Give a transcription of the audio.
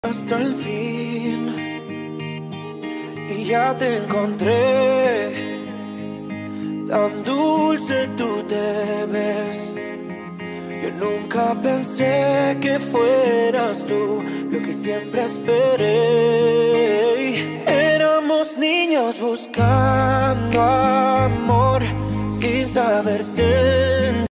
hasta el fin y ya te encontré. Tan dulce tú te ves. Yo nunca pensé que fueras tú lo que siempre esperé. Éramos niños buscando amor sin saber ser